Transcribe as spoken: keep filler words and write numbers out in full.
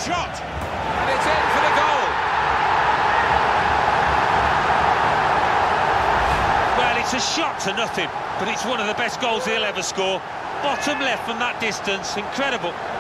shot, and it's in for the goal. Well, it's a shot to nothing, but it's one of the best goals he'll ever score. Bottom left from that distance, incredible.